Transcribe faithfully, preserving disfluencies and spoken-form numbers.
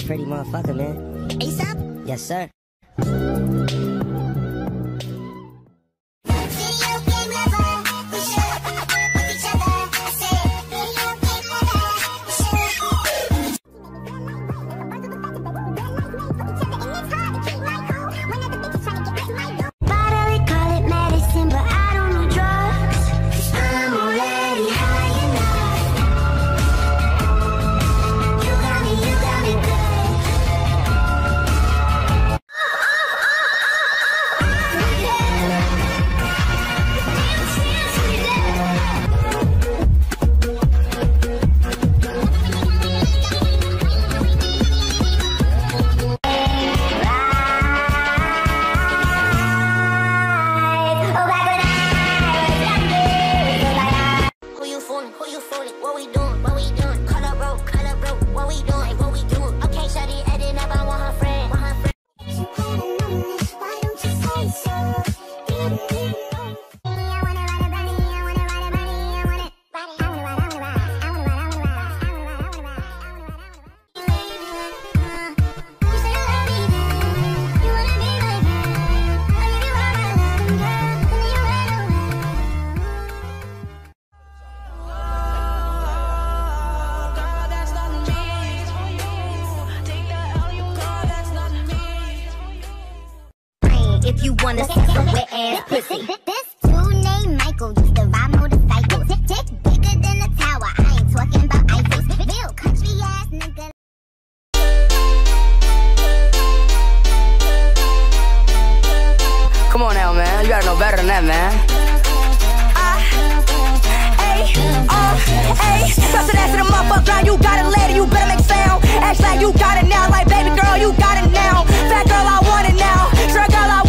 a pretty motherfucker, man. ASAP? Yes, sir. If you wanna see some wet ass pussy. This dude named Michael used to ride motorcycles. Dick bigger than a tower. I ain't talking about Eiffels. Real country ass nigga. Come on now, man. You gotta know better than that, man. Ah, ay, uh, ay. Bust that ass in the motherfucker. Now you got it, lady. You better make sound. Act like you got it now. Like baby girl, you got it now. Fat girl, I want it now. Sure girl, I